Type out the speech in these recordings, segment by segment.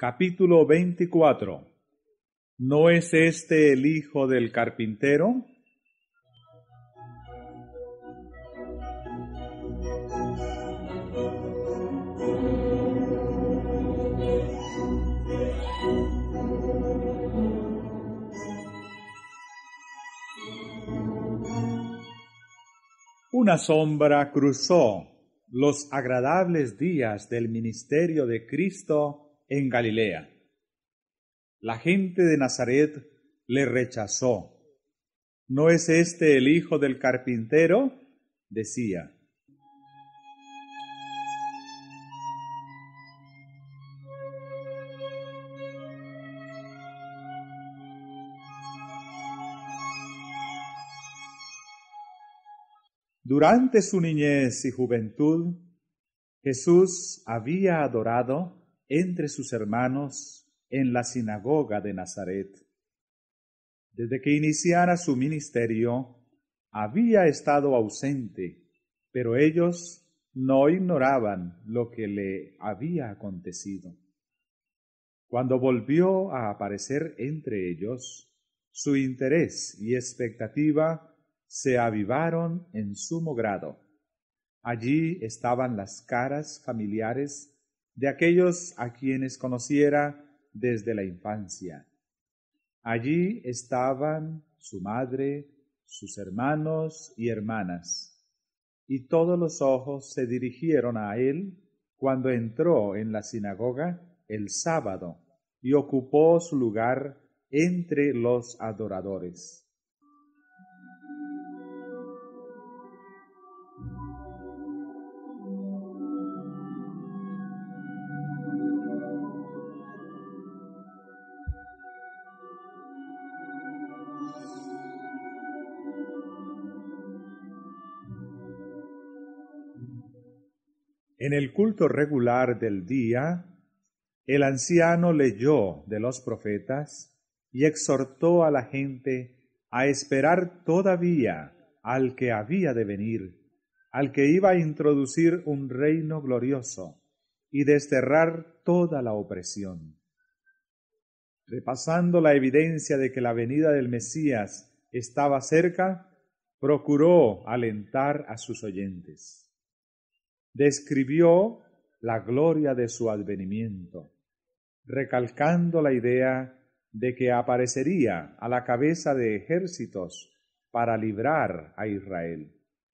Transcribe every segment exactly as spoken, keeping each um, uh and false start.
Capítulo veinticuatro. ¿No es este el hijo del carpintero? Una sombra cruzó los agradables días del ministerio de Cristo en Galilea. La gente de Nazaret le rechazó. ¿No es este el hijo del carpintero?, decía. Durante su niñez y juventud, Jesús había adorado entre sus hermanos en la sinagoga de Nazaret. Desde que iniciara su ministerio, había estado ausente, pero ellos no ignoraban lo que le había acontecido. Cuando volvió a aparecer entre ellos, su interés y expectativa se avivaron en sumo grado. Allí estaban las caras familiares de aquellos a quienes conociera desde la infancia. Allí estaban su madre, sus hermanos y hermanas, y todos los ojos se dirigieron a él cuando entró en la sinagoga el sábado y ocupó su lugar entre los adoradores. En el culto regular del día, el anciano leyó de los profetas y exhortó a la gente a esperar todavía al que había de venir, al que iba a introducir un reino glorioso y desterrar toda la opresión. Repasando la evidencia de que la venida del Mesías estaba cerca, procuró alentar a sus oyentes. Describió la gloria de su advenimiento, recalcando la idea de que aparecería a la cabeza de ejércitos para librar a Israel.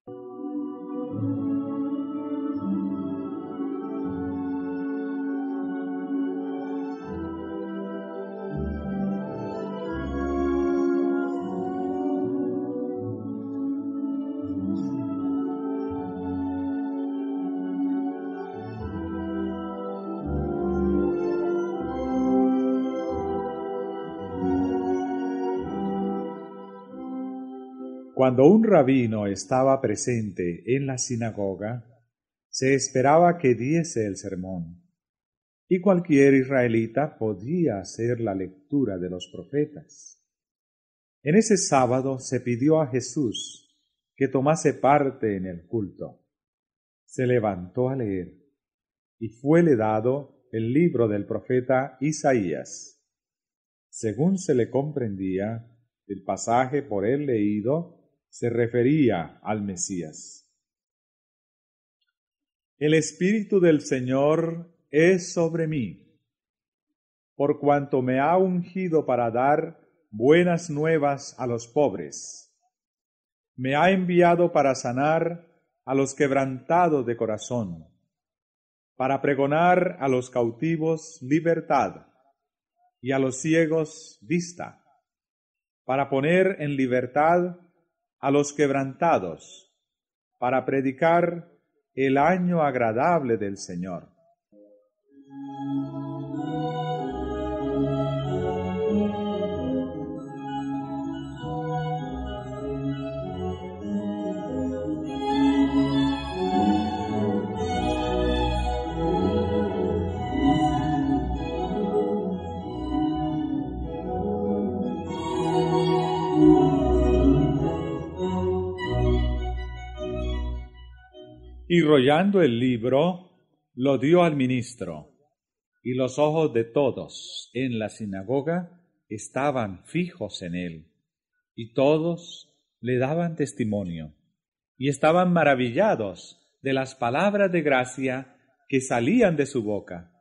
Cuando un rabino estaba presente en la sinagoga, se esperaba que diese el sermón, y cualquier israelita podía hacer la lectura de los profetas. En ese sábado se pidió a Jesús que tomase parte en el culto. Se levantó a leer, y fuele dado el libro del profeta Isaías. Según se le comprendía, el pasaje por él leído se refería al Mesías. El Espíritu del Señor es sobre mí, por cuanto me ha ungido para dar buenas nuevas a los pobres. Me ha enviado para sanar a los quebrantados de corazón, para pregonar a los cautivos libertad y a los ciegos vista, para poner en libertad a los quebrantados, para predicar el año agradable del Señor. Y rollando el libro, lo dio al ministro. y los ojos de todos en la sinagoga estaban fijos en él, y todos le daban testimonio, y estaban maravillados de las palabras de gracia que salían de su boca.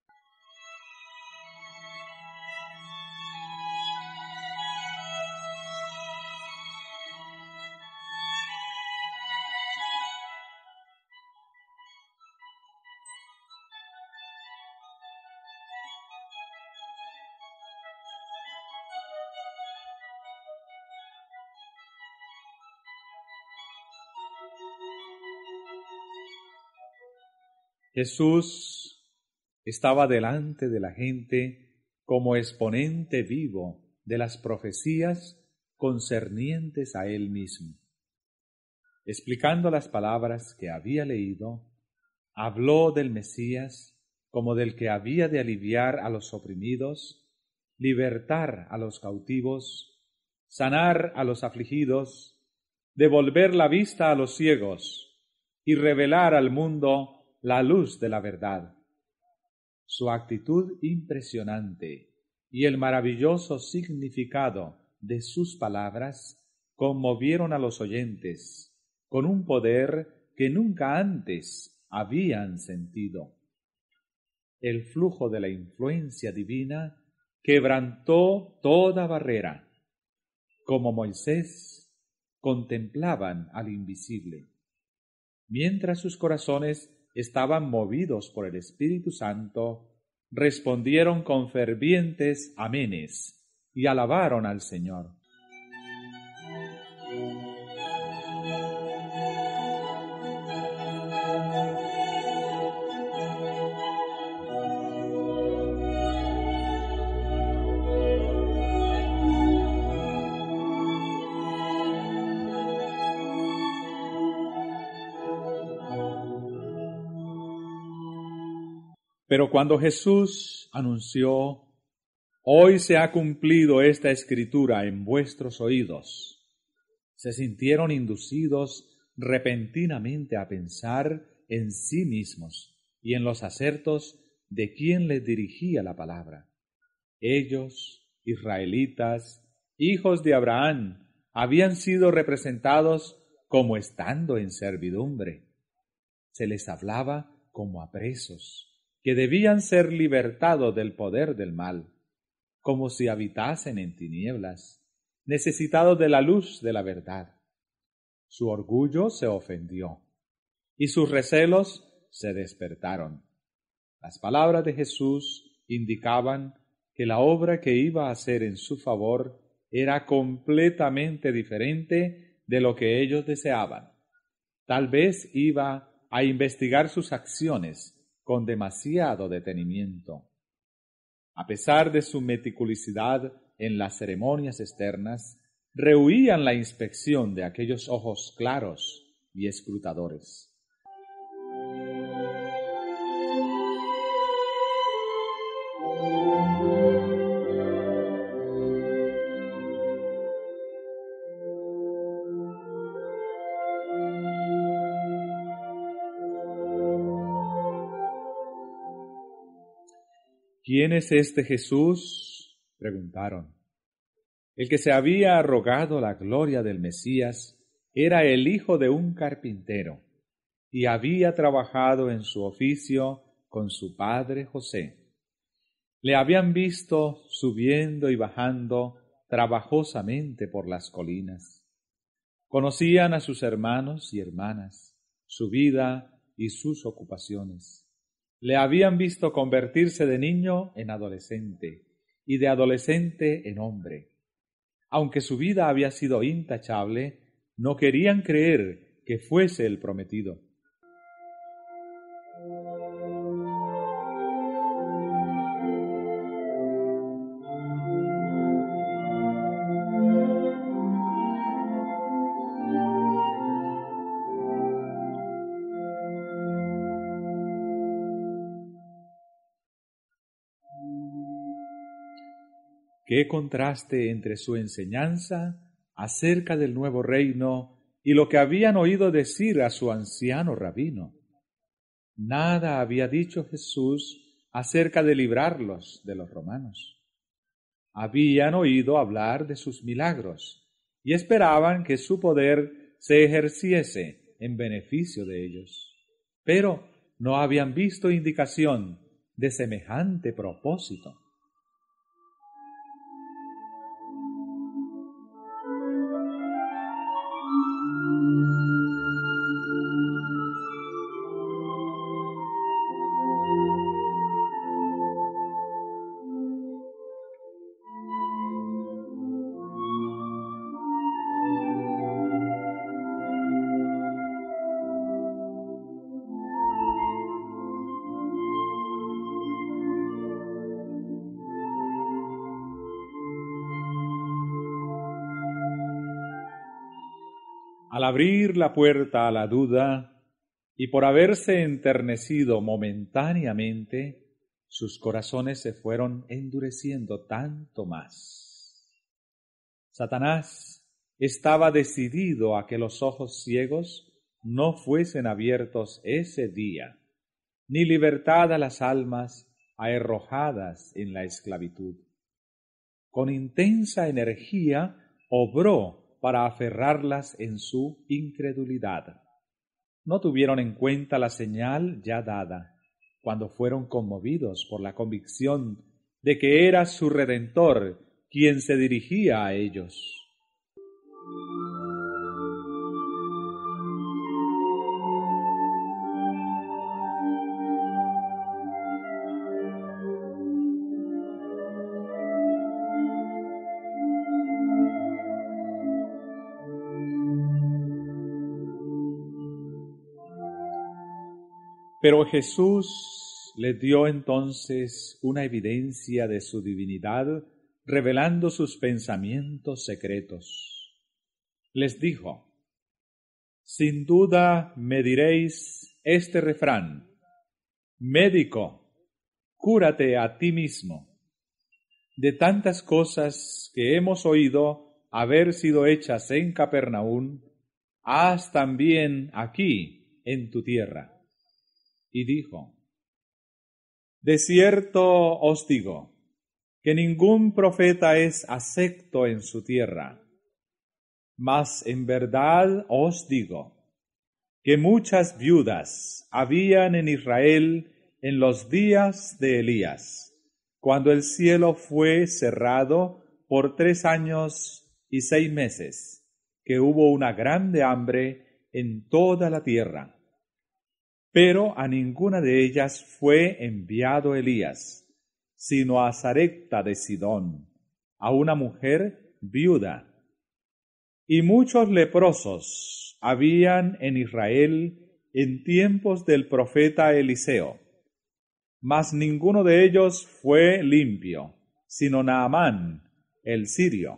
Jesús estaba delante de la gente como exponente vivo de las profecías concernientes a él mismo. Explicando las palabras que había leído, habló del Mesías como del que había de aliviar a los oprimidos, libertar a los cautivos, sanar a los afligidos, devolver la vista a los ciegos y revelar al mundo la luz de la verdad. Su actitud impresionante y el maravilloso significado de sus palabras conmovieron a los oyentes con un poder que nunca antes habían sentido. El flujo de la influencia divina quebrantó toda barrera. Como Moisés, contemplaban al invisible, mientras sus corazones estaban movidos por el Espíritu Santo, respondieron con fervientes amenes y alabaron al Señor. Pero cuando Jesús anunció, «Hoy se ha cumplido esta escritura en vuestros oídos», se sintieron inducidos repentinamente a pensar en sí mismos y en los acertos de quien les dirigía la palabra. Ellos, israelitas, hijos de Abraham, habían sido representados como estando en servidumbre. Se les hablaba como a presos, que debían ser libertados del poder del mal, como si habitasen en tinieblas, necesitados de la luz de la verdad. Su orgullo se ofendió, y sus recelos se despertaron. Las palabras de Jesús indicaban que la obra que iba a hacer en su favor era completamente diferente de lo que ellos deseaban. Tal vez iba a investigar sus acciones con demasiado detenimiento. A pesar de su meticulosidad en las ceremonias externas, rehuían la inspección de aquellos ojos claros y escrutadores. ¿Quién es este Jesús?, preguntaron. El que se había arrogado la gloria del Mesías era el hijo de un carpintero y había trabajado en su oficio con su padre José. Le habían visto subiendo y bajando trabajosamente por las colinas. Conocían a sus hermanos y hermanas, su vida y sus ocupaciones. Le habían visto convertirse de niño en adolescente y de adolescente en hombre. Aunque su vida había sido intachable, no querían creer que fuese el prometido. ¡Qué contraste entre su enseñanza acerca del nuevo reino y lo que habían oído decir a su anciano rabino! Nada había dicho Jesús acerca de librarlos de los romanos. Habían oído hablar de sus milagros y esperaban que su poder se ejerciese en beneficio de ellos, pero no habían visto indicación de semejante propósito. Al abrir la puerta a la duda y por haberse enternecido momentáneamente, sus corazones se fueron endureciendo tanto más. Satanás estaba decidido a que los ojos ciegos no fuesen abiertos ese día, ni libertad a las almas arrojadas en la esclavitud. Con intensa energía obró para aferrarlas en su incredulidad. No tuvieron en cuenta la señal ya dada, cuando fueron conmovidos por la convicción de que era su Redentor quien se dirigía a ellos. Pero Jesús les dio entonces una evidencia de su divinidad, revelando sus pensamientos secretos. Les dijo: sin duda me diréis este refrán: médico, cúrate a ti mismo. De tantas cosas que hemos oído haber sido hechas en Capernaum, haz también aquí en tu tierra. Y dijo: de cierto os digo, que ningún profeta es acepto en su tierra. Mas en verdad os digo, que muchas viudas habían en Israel en los días de Elías, cuando el cielo fue cerrado por tres años y seis meses, que hubo una grande hambre en toda la tierra. Pero a ninguna de ellas fue enviado Elías, sino a Sarepta de Sidón, a una mujer viuda. Y muchos leprosos habían en Israel en tiempos del profeta Eliseo, mas ninguno de ellos fue limpio, sino Naamán, el sirio.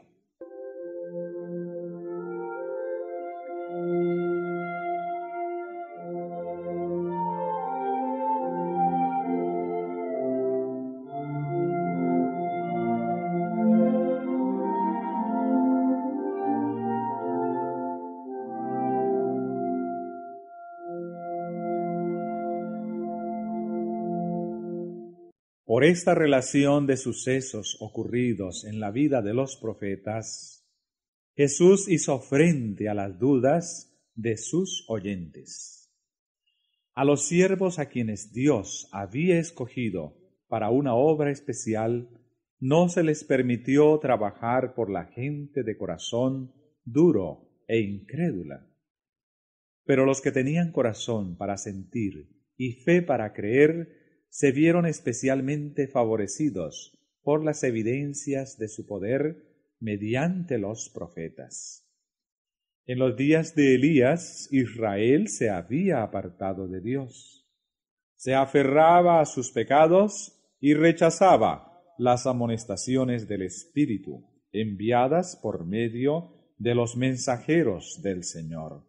Por esta relación de sucesos ocurridos en la vida de los profetas, Jesús hizo frente a las dudas de sus oyentes. A los siervos a quienes Dios había escogido para una obra especial, no se les permitió trabajar por la gente de corazón duro e incrédula. Pero los que tenían corazón para sentir y fe para creer, se vieron especialmente favorecidos por las evidencias de su poder mediante los profetas. En los días de Elías, Israel se había apartado de Dios. Se aferraba a sus pecados y rechazaba las amonestaciones del Espíritu, enviadas por medio de los mensajeros del Señor.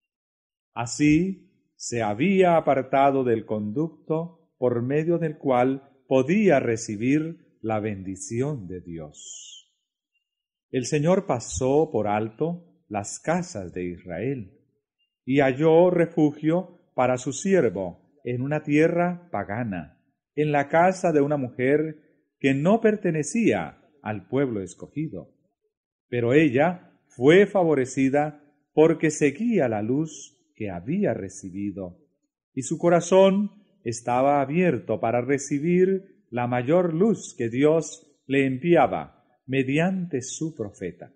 Así, se había apartado del conducto por medio del cual podía recibir la bendición de Dios. El Señor pasó por alto las casas de Israel y halló refugio para su siervo en una tierra pagana, en la casa de una mujer que no pertenecía al pueblo escogido. Pero ella fue favorecida porque seguía la luz que había recibido, y su corazón estaba abierto para recibir la mayor luz que Dios le enviaba mediante su profeta.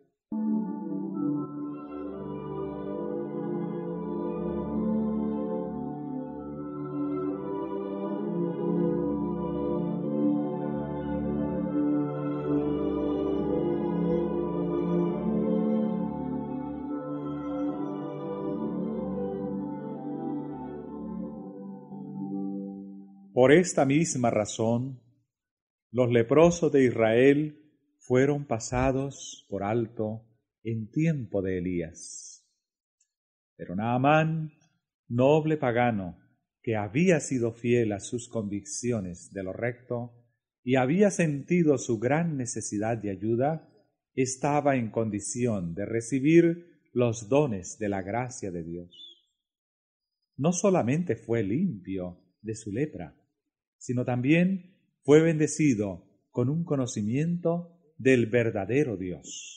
Por esta misma razón, los leprosos de Israel fueron pasados por alto en tiempo de Elías. Pero Naamán, noble pagano, que había sido fiel a sus convicciones de lo recto y había sentido su gran necesidad de ayuda, estaba en condición de recibir los dones de la gracia de Dios. No solamente fue limpio de su lepra, sino también fue bendecido con un conocimiento del verdadero Dios.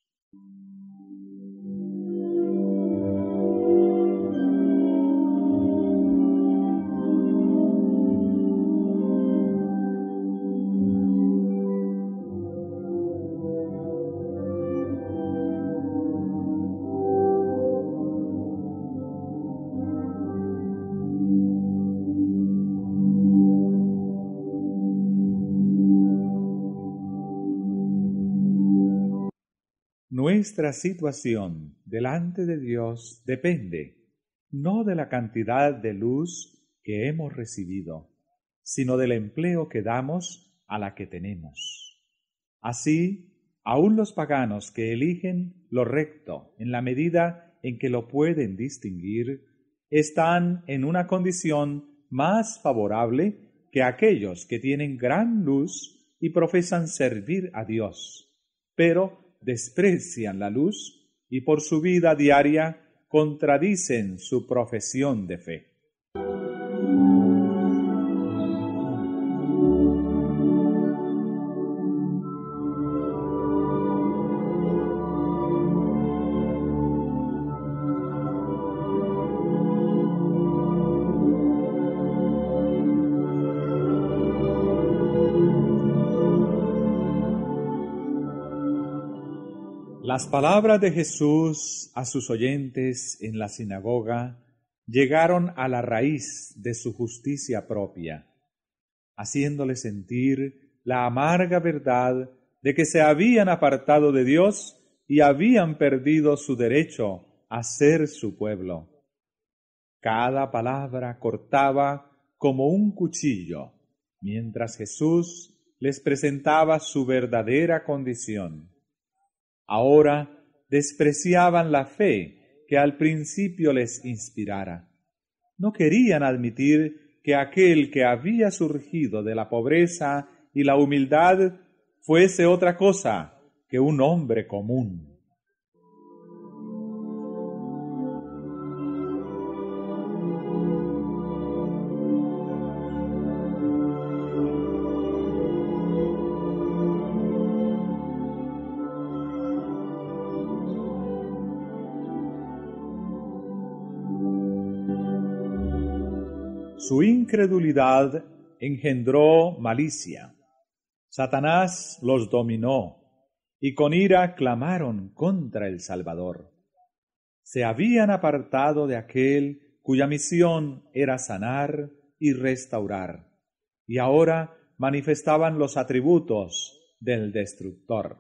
Nuestra situación delante de Dios depende no de la cantidad de luz que hemos recibido, sino del empleo que damos a la que tenemos. Así, aun los paganos que eligen lo recto en la medida en que lo pueden distinguir, están en una condición más favorable que aquellos que tienen gran luz y profesan servir a Dios, pero desprecian la luz y por su vida diaria contradicen su profesión de fe. Las palabras de Jesús a sus oyentes en la sinagoga llegaron a la raíz de su justicia propia, haciéndole sentir la amarga verdad de que se habían apartado de Dios y habían perdido su derecho a ser su pueblo. Cada palabra cortaba como un cuchillo, mientras Jesús les presentaba su verdadera condición. Ahora despreciaban la fe que al principio les inspirara. No querían admitir que aquel que había surgido de la pobreza y la humildad fuese otra cosa que un hombre común. Su incredulidad engendró malicia. Satanás los dominó y con ira clamaron contra el Salvador. Se habían apartado de aquel cuya misión era sanar y restaurar, y ahora manifestaban los atributos del destructor.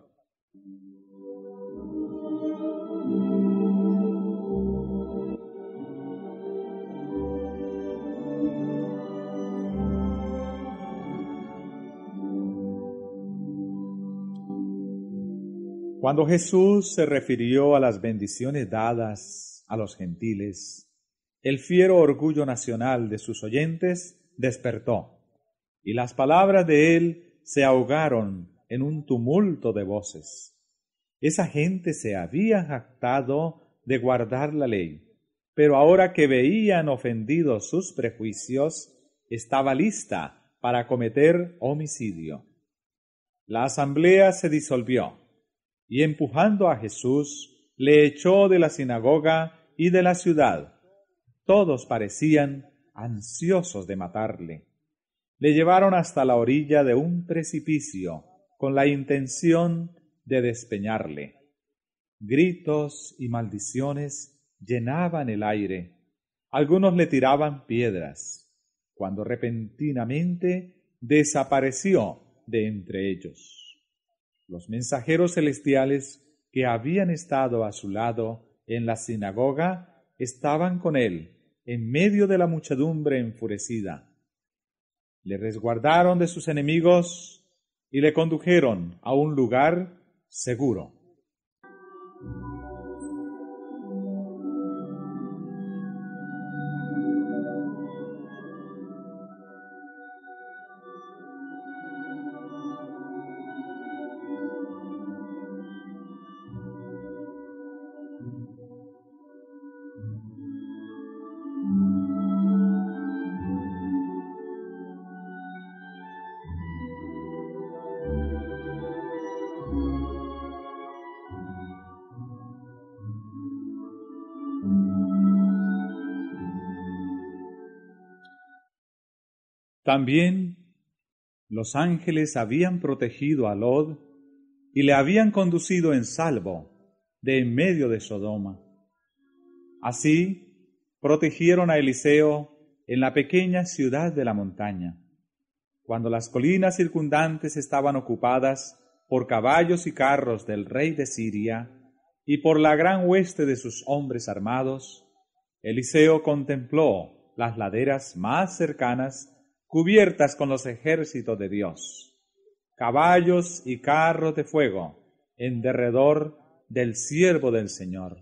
Cuando Jesús se refirió a las bendiciones dadas a los gentiles, el fiero orgullo nacional de sus oyentes despertó, y las palabras de él se ahogaron en un tumulto de voces. Esa gente se había jactado de guardar la ley, pero ahora que veían ofendidos sus prejuicios, estaba lista para cometer homicidio. La asamblea se disolvió, y empujando a Jesús, le echó de la sinagoga y de la ciudad. Todos parecían ansiosos de matarle. Le llevaron hasta la orilla de un precipicio, con la intención de despeñarle. Gritos y maldiciones llenaban el aire. Algunos le tiraban piedras, cuando repentinamente desapareció de entre ellos. Los mensajeros celestiales que habían estado a su lado en la sinagoga estaban con él en medio de la muchedumbre enfurecida. Le resguardaron de sus enemigos y le condujeron a un lugar seguro. También los ángeles habían protegido a Lot y le habían conducido en salvo de en medio de Sodoma. Así protegieron a Eliseo en la pequeña ciudad de la montaña, cuando las colinas circundantes estaban ocupadas por caballos y carros del rey de Siria y por la gran hueste de sus hombres armados. Eliseo contempló las laderas más cercanas cubiertas con los ejércitos de Dios, caballos y carros de fuego en derredor del siervo del Señor.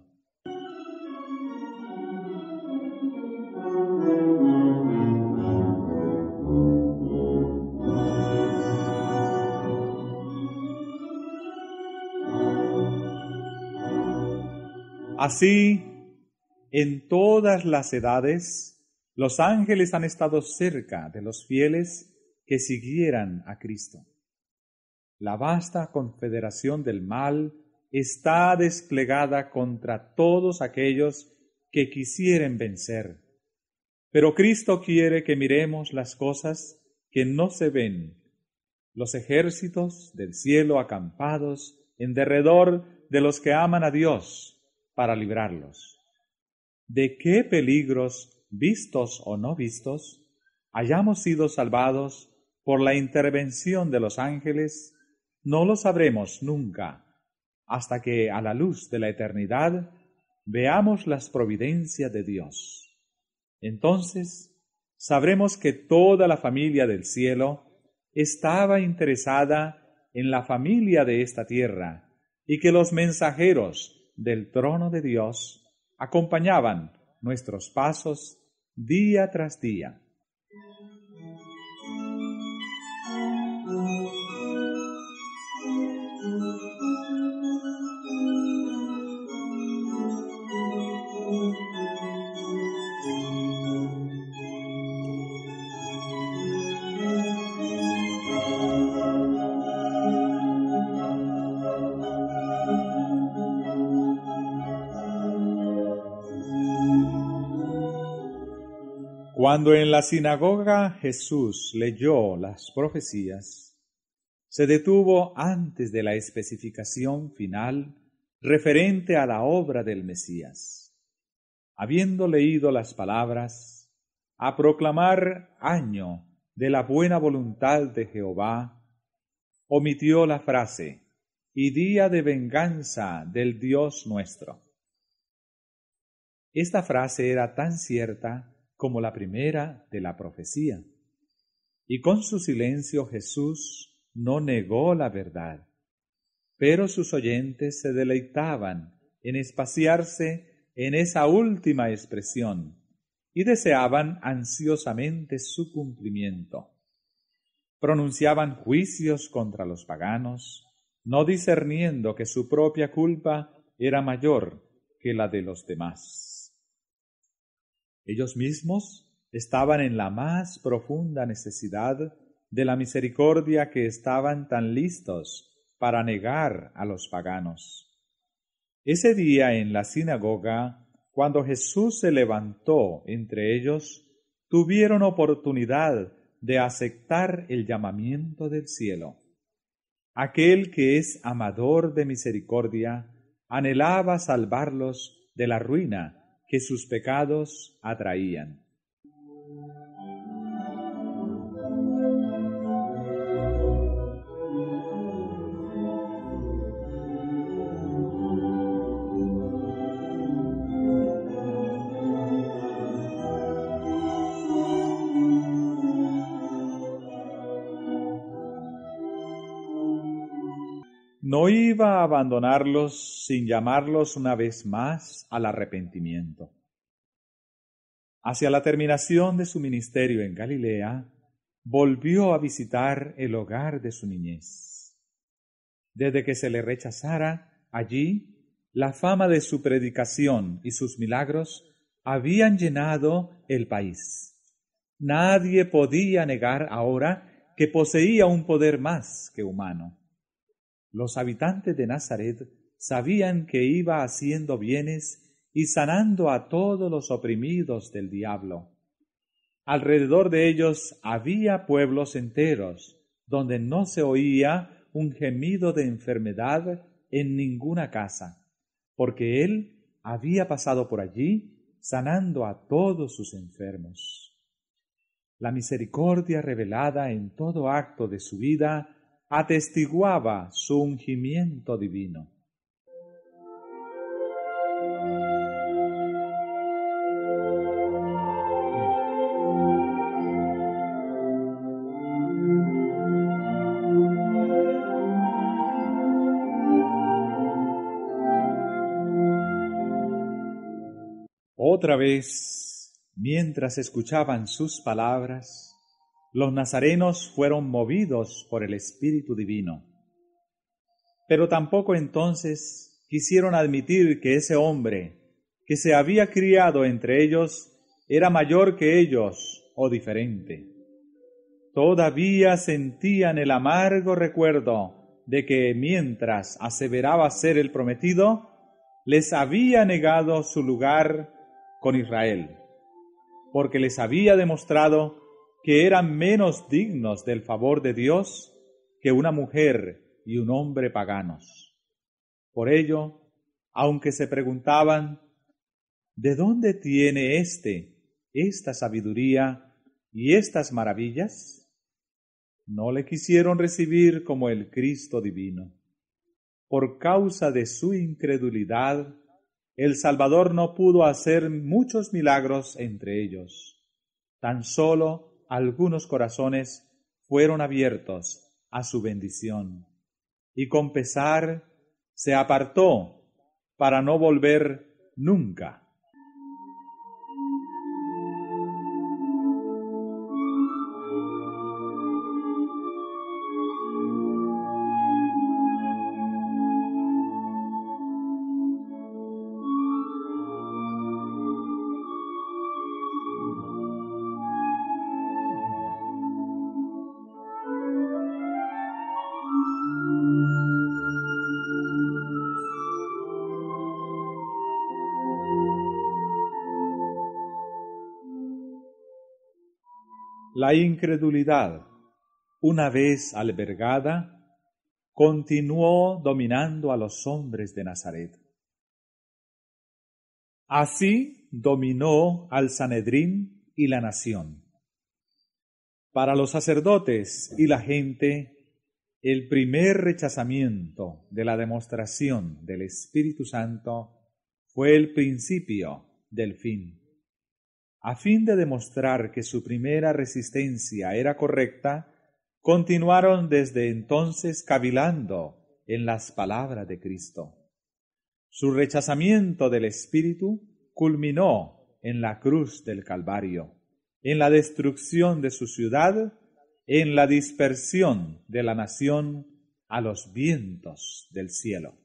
Así, en todas las edades, los ángeles han estado cerca de los fieles que siguieran a Cristo. La vasta confederación del mal está desplegada contra todos aquellos que quisieren vencer. Pero Cristo quiere que miremos las cosas que no se ven, los ejércitos del cielo acampados en derredor de los que aman a Dios para librarlos. ¿De qué peligros, vistos o no vistos, hayamos sido salvados por la intervención de los ángeles? No lo sabremos nunca, hasta que a la luz de la eternidad veamos las providencias de Dios. Entonces sabremos que toda la familia del cielo estaba interesada en la familia de esta tierra y que los mensajeros del trono de Dios acompañaban nuestros pasos día tras día. Cuando en la sinagoga Jesús leyó las profecías, se detuvo antes de la especificación final referente a la obra del Mesías. Habiendo leído las palabras, a proclamar año de la buena voluntad de Jehová, omitió la frase, y día de venganza del Dios nuestro. Esta frase era tan cierta como la primera de la profecía. Y con su silencio Jesús no negó la verdad, pero sus oyentes se deleitaban en espaciarse en esa última expresión y deseaban ansiosamente su cumplimiento. Pronunciaban juicios contra los paganos, no discerniendo que su propia culpa era mayor que la de los demás. Ellos mismos estaban en la más profunda necesidad de la misericordia que estaban tan listos para negar a los paganos. Ese día en la sinagoga, cuando Jesús se levantó entre ellos, tuvieron oportunidad de aceptar el llamamiento del cielo. Aquel que es amador de misericordia anhelaba salvarlos de la ruina que sus pecados atraían. No iba a abandonarlos sin llamarlos una vez más al arrepentimiento. Hacia la terminación de su ministerio en Galilea, volvió a visitar el hogar de su niñez. Desde que se le rechazara allí, la fama de su predicación y sus milagros habían llenado el país. Nadie podía negar ahora que poseía un poder más que humano. Los habitantes de Nazaret sabían que iba haciendo bienes y sanando a todos los oprimidos del diablo. Alrededor de ellos había pueblos enteros, donde no se oía un gemido de enfermedad en ninguna casa, porque él había pasado por allí sanando a todos sus enfermos. La misericordia revelada en todo acto de su vida atestiguaba su ungimiento divino. Otra vez, mientras escuchaban sus palabras, los nazarenos fueron movidos por el Espíritu Divino. Pero tampoco entonces quisieron admitir que ese hombre que se había criado entre ellos era mayor que ellos o diferente. Todavía sentían el amargo recuerdo de que mientras aseveraba ser el prometido, les había negado su lugar con Israel, porque les había demostrado que eran menos dignos del favor de Dios que una mujer y un hombre paganos. Por ello, aunque se preguntaban, ¿de dónde tiene éste esta sabiduría y estas maravillas? No le quisieron recibir como el Cristo divino. Por causa de su incredulidad, el Salvador no pudo hacer muchos milagros entre ellos. Tan solo algunos corazones fueron abiertos a su bendición, y con pesar se apartó para no volver nunca. La incredulidad, una vez albergada, continuó dominando a los hombres de Nazaret. Así dominó al Sanedrín y la nación. Para los sacerdotes y la gente, el primer rechazamiento de la demostración del Espíritu Santo fue el principio del fin. A fin de demostrar que su primera resistencia era correcta, continuaron desde entonces cavilando en las palabras de Cristo. Su rechazamiento del Espíritu culminó en la cruz del Calvario, en la destrucción de su ciudad, en la dispersión de la nación a los vientos del cielo.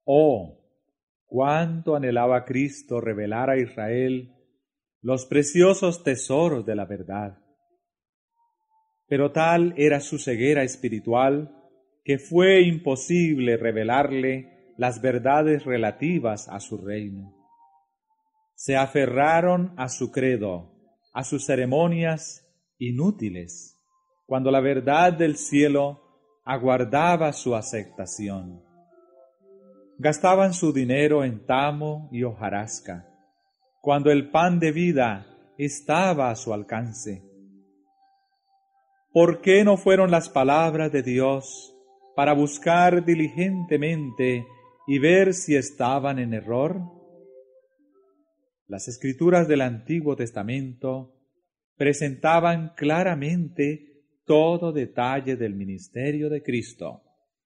Oh, cuánto anhelaba Cristo revelar a Israel los preciosos tesoros de la verdad. Pero tal era su ceguera espiritual que fue imposible revelarle las verdades relativas a su reino. Se aferraron a su credo, a sus ceremonias inútiles, cuando la verdad del cielo aguardaba su aceptación. Gastaban su dinero en tamo y hojarasca, cuando el pan de vida estaba a su alcance. ¿Por qué no fueron las palabras de Dios para buscar diligentemente y ver si estaban en error? Las Escrituras del Antiguo Testamento presentaban claramente todo detalle del ministerio de Cristo,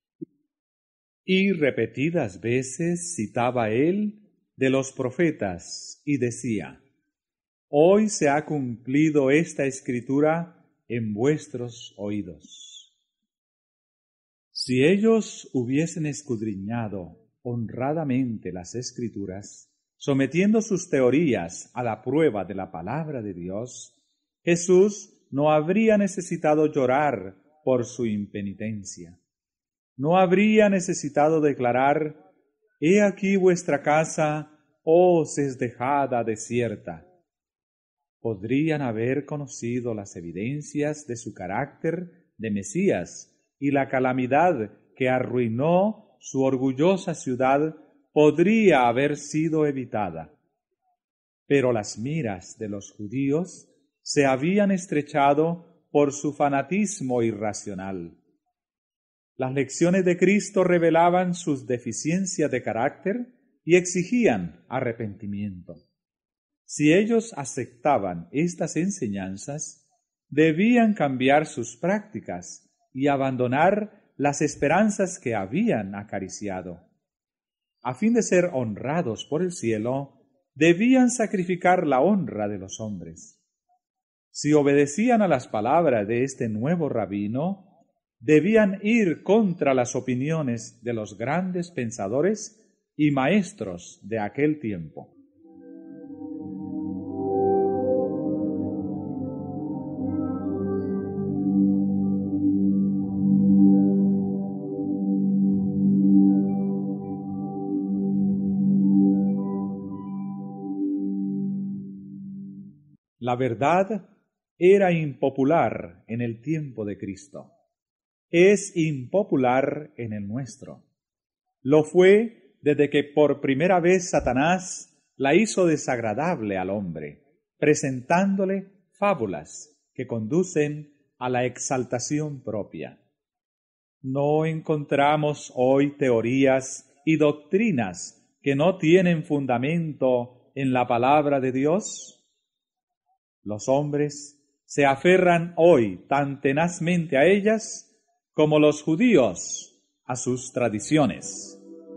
y repetidas veces citaba él de los profetas y decía: hoy se ha cumplido esta escritura en vuestros oídos. Si ellos hubiesen escudriñado honradamente las Escrituras, sometiendo sus teorías a la prueba de la palabra de Dios, Jesús no habría necesitado llorar por su impenitencia. No habría necesitado declarar: he aquí vuestra casa os es dejada desierta. Podrían haber conocido las evidencias de su carácter de Mesías, y la calamidad que arruinó su orgullosa ciudad podría haber sido evitada. Pero las miras de los judíos se habían estrechado por su fanatismo irracional. Las lecciones de Cristo revelaban sus deficiencias de carácter y exigían arrepentimiento. Si ellos aceptaban estas enseñanzas, debían cambiar sus prácticas y abandonar las esperanzas que habían acariciado. A fin de ser honrados por el cielo, debían sacrificar la honra de los hombres. Si obedecían a las palabras de este nuevo rabino, debían ir contra las opiniones de los grandes pensadores y maestros de aquel tiempo. La verdad era impopular en el tiempo de Cristo. Es impopular en el nuestro. Lo fue desde que por primera vez Satanás la hizo desagradable al hombre, presentándole fábulas que conducen a la exaltación propia. ¿No encontramos hoy teorías y doctrinas que no tienen fundamento en la palabra de Dios? Los hombres se aferran hoy tan tenazmente a ellas como los judíos a sus tradiciones.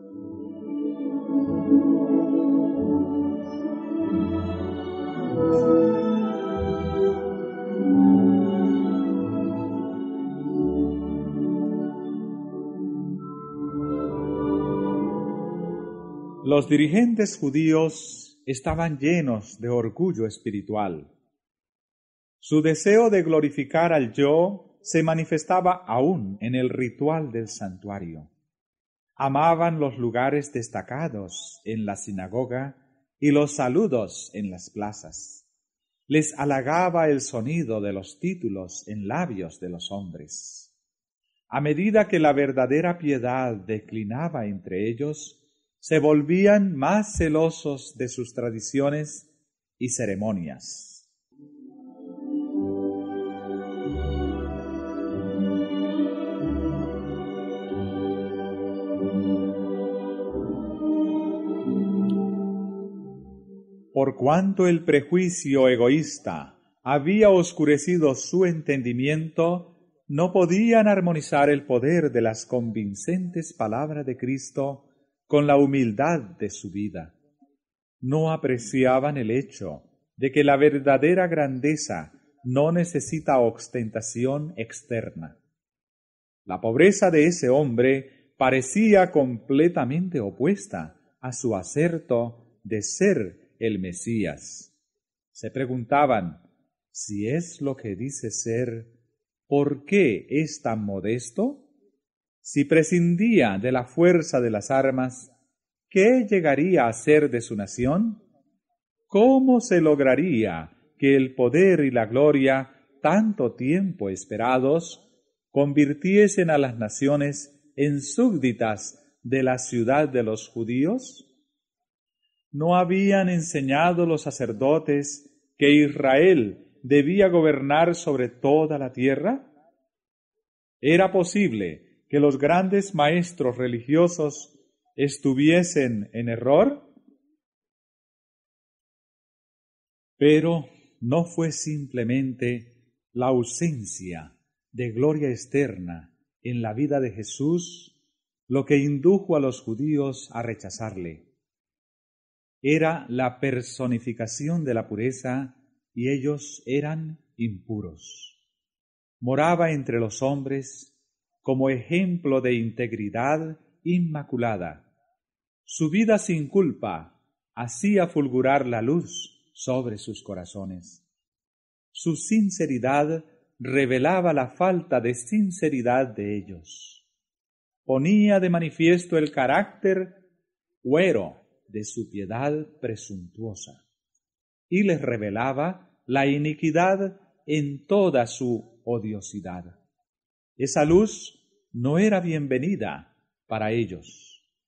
Los dirigentes judíos estaban llenos de orgullo espiritual. Su deseo de glorificar al yo se manifestaba aún en el ritual del santuario. Amaban los lugares destacados en la sinagoga y los saludos en las plazas. Les halagaba el sonido de los títulos en labios de los hombres. A medida que la verdadera piedad declinaba entre ellos, se volvían más celosos de sus tradiciones y ceremonias. Por cuanto el prejuicio egoísta había oscurecido su entendimiento, no podían armonizar el poder de las convincentes palabras de Cristo con la humildad de su vida. No apreciaban el hecho de que la verdadera grandeza no necesita ostentación externa. La pobreza de ese hombre parecía completamente opuesta a su aserto de ser el Mesías. Se preguntaban, si es lo que dice ser, ¿por qué es tan modesto? Si prescindía de la fuerza de las armas, ¿qué llegaría a ser de su nación? ¿Cómo se lograría que el poder y la gloria, tanto tiempo esperados, convirtiesen a las naciones en súbditas de la ciudad de los judíos? ¿No habían enseñado los sacerdotes que Israel debía gobernar sobre toda la tierra? ¿Era posible que los grandes maestros religiosos estuviesen en error? Pero no fue simplemente la ausencia de gloria externa en la vida de Jesús lo que indujo a los judíos a rechazarle. Era la personificación de la pureza y ellos eran impuros. Moraba entre los hombres como ejemplo de integridad inmaculada. Su vida sin culpa hacía fulgurar la luz sobre sus corazones. Su sinceridad revelaba la falta de sinceridad de ellos. Ponía de manifiesto el carácter huero de su piedad presuntuosa y les revelaba la iniquidad en toda su odiosidad. Esa luz no era bienvenida para ellos.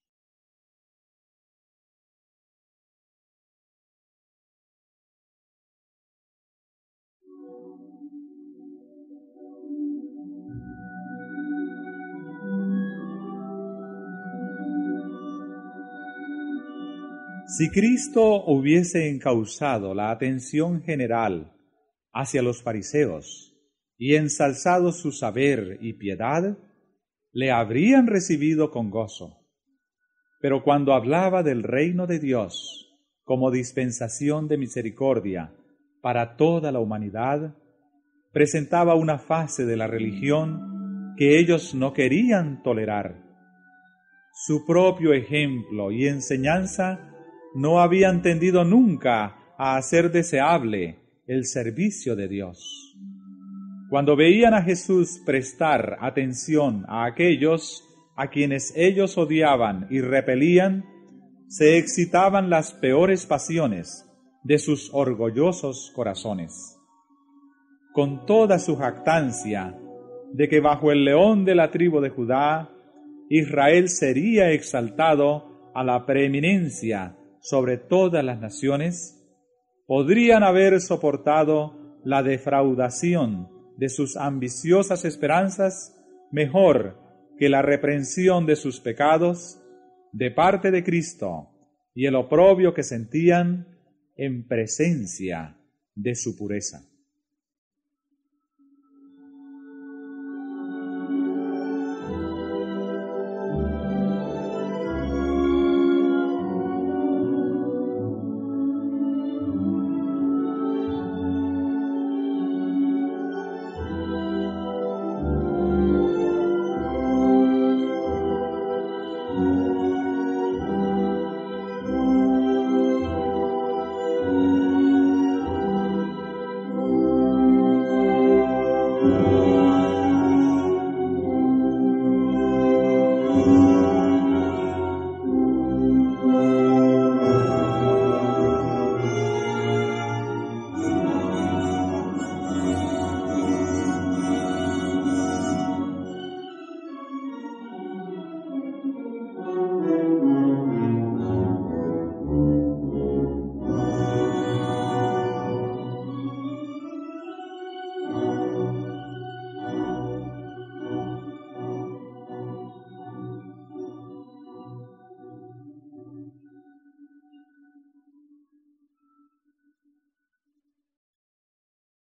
Si Cristo hubiese encauzado la atención general hacia los fariseos y ensalzado su saber y piedad, le habrían recibido con gozo. Pero cuando hablaba del reino de Dios como dispensación de misericordia para toda la humanidad, presentaba una fase de la religión que ellos no querían tolerar. Su propio ejemplo y enseñanza no habían tendido nunca a hacer deseable el servicio de Dios. Cuando veían a Jesús prestar atención a aquellos a quienes ellos odiaban y repelían, se excitaban las peores pasiones de sus orgullosos corazones. Con toda su jactancia de que bajo el león de la tribu de Judá, Israel sería exaltado a la preeminencia sobre todas las naciones, podrían haber soportado la defraudación de sus ambiciosas esperanzas mejor que la reprensión de sus pecados de parte de Cristo y el oprobio que sentían en presencia de su pureza.